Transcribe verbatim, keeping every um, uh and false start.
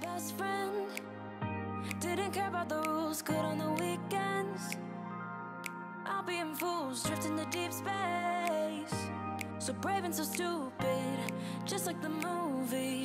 best friend. Didn't care about the rules, good on the weekends. I'll be in fools, drifting to deep space. So brave and so stupid, just like the movie.